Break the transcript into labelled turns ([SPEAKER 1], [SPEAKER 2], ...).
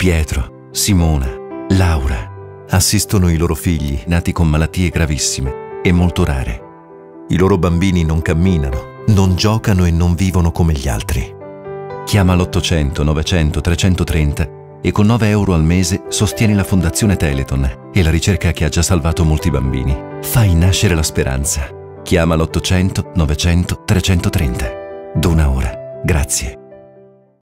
[SPEAKER 1] Pietro, Simona, Laura assistono i loro figli nati con malattie gravissime e molto rare. I loro bambini non camminano, non giocano e non vivono come gli altri. Chiama l'800 900 330 e con 9 euro al mese sostieni la Fondazione Telethon e la ricerca che ha già salvato molti bambini. Fai nascere la speranza. Chiama l'800 900 330. Dona ora. Grazie.